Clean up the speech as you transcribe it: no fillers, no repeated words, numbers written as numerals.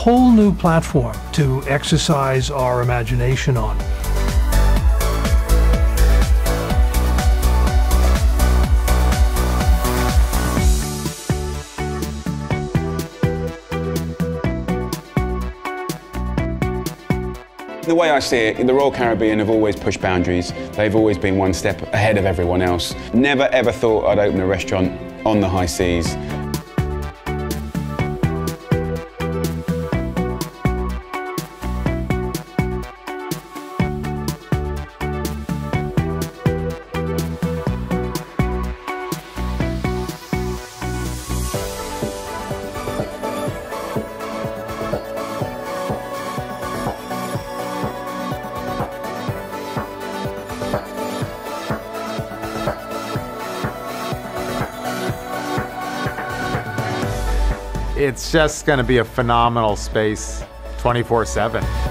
whole new platform to exercise our imagination on. The way I see it, the Royal Caribbean have always pushed boundaries. They've always been one step ahead of everyone else. Never ever thought I'd open a restaurant on the high seas. It's just going to be a phenomenal space 24/7.